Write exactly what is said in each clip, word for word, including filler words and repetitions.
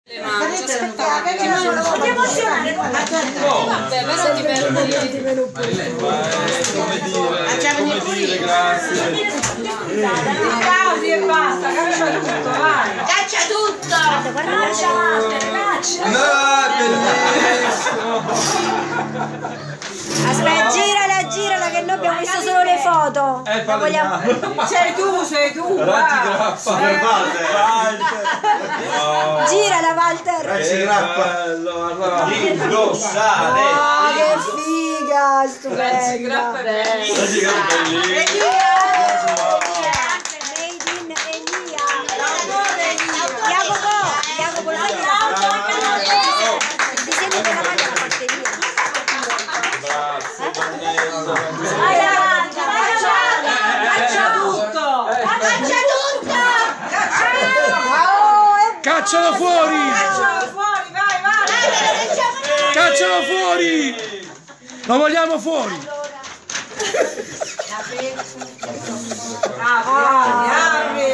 Ma ci aspettate che non ti emozionare, vabbè, però ti perdi di menù. Come dire, grazie. Causi e basta, caccia tutto, vai. Caccia tutto! Caccia, caccia! No, bellissimo! Aspetta, girala, girala che noi abbiamo visto solo le foto. Eh, La vogliamo... Sei tu, sei tu! Girala, Walter! Che bello, indossare! Oh, che figa, stupenda! Grazie, Made in Elia! Jacopo, Jacopo, lo sai che il disegno della maglia la batteria. Caccia tutto! Caccia tutto! Caccialo fuori! Caccialo fuori, vai, vai! Caccialo fuori! Lo vogliamo fuori! Apri, apri!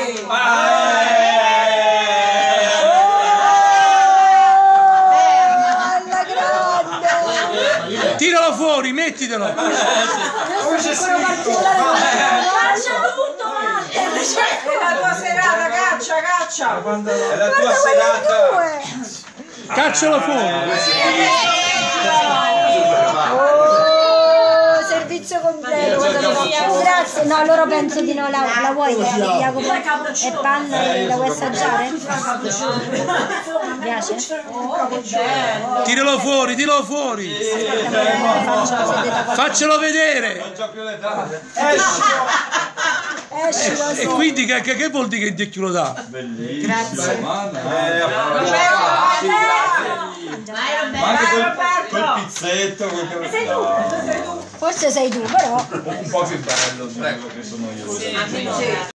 Alla grande! Tiralo fuori, mettitelo! È la tua serata, caccia, caccia! È la tua serata! Caccialo fuori! Oh, servizio completo! Grazie, no, loro penso di no, la, la vuoi Jacopo? È panna e la vuoi assaggiare? Mi piace? Tiralo fuori, tiralo fuori! Faccelo vedere! Esci, lo E so. quindi che, che, che vuol dire che Dio lo dà? Grazie. Ma anche quel, quel pizzetto, quel che... Forse sei tu, però. Un po' più bello, prego, che sono io.